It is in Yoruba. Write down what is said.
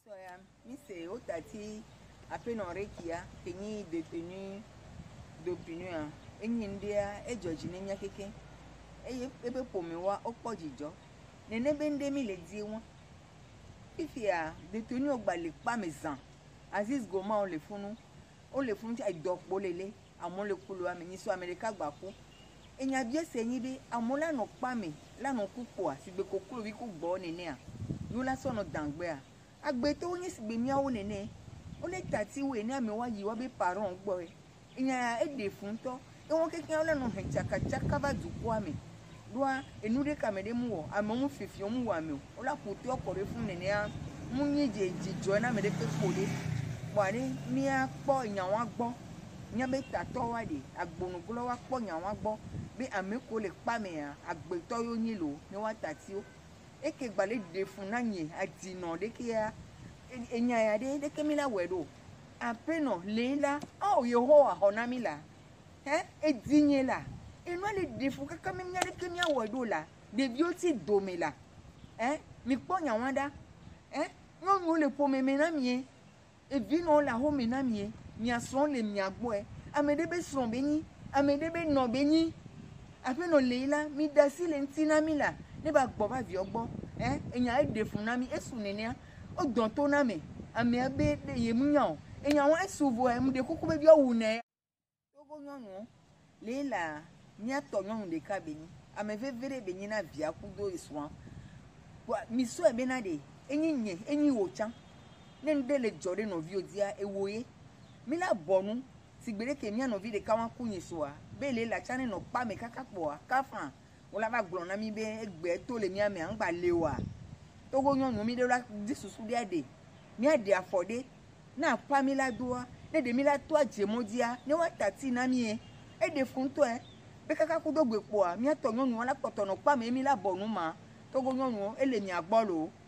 Soya, mi c'est au tati après non rekia kenyi détenu d'opinion enyi ndia e George nenya keke ebe pomewa okpojijo nene be ndemi le di won ifia détenu ogbale pa mezan Aziz Goma o le funu ti idokpo lele amon le kulu amenyi so America gbaku enya bie senyi bi amola no pa me la no kuko asigbe kokulu bi ku gbo nene a yo la so no dangbe a agbe to yin sigbe mi awo nene o le tati we ni ame wa yi wa be parent gbo enya e de fun to e won keke o la no henchaka chaka ba duko ame doa enude kamede mu wo ame mu fifi mu wa me o la pote okore fun nene a mu yin je jijo na me de pe pole bware mi a po enya wa gbo nya be tato wa de agbonugulo wa po nya wa gbo be ame ko le pa me a agbe to yo yin lo ni wa tati o eke gbale de fun na yin adino de ke ya enya ya de ke mi la wedo après non lela oh yehowa honami la edinye la enu le de fun kaka mi nya de ke mi awedo la de bi o ti do me la mi po nya wanda no le po me na mi evi no la ho me na mi ason le mi agbo amede be son beni amede be no beni après non lela mi dasi le ntina mi la ne ba gbo ba vi ogbo enya e de fun na mi esu nene o don to na me ame abe de ye mu nya enya won esuvo mu de kuku be bi owu ne togo nyonu lela ni ato nyonu de ka beni ame vevere beni na via kudo iswan mi so e be na de enyi wo chan ne nde le jore no vi odia ewoye mi la bonu sigbere ke mi anovi de ka wan kunyin so a be lela chane no pa me kaka po a ka fan wala ba gbon na mi be egbe to le mi ame an gba lewa togo nyonu mi de la disusu de ade mi ade afode na pa mi la doa ne de mi la to ajemodia ne wa tati na mi e de fun to be kaka ku dogbe po a mi ato nyonu wala poto no pa me mi la bonu ma togo nyonu ele mi agbolo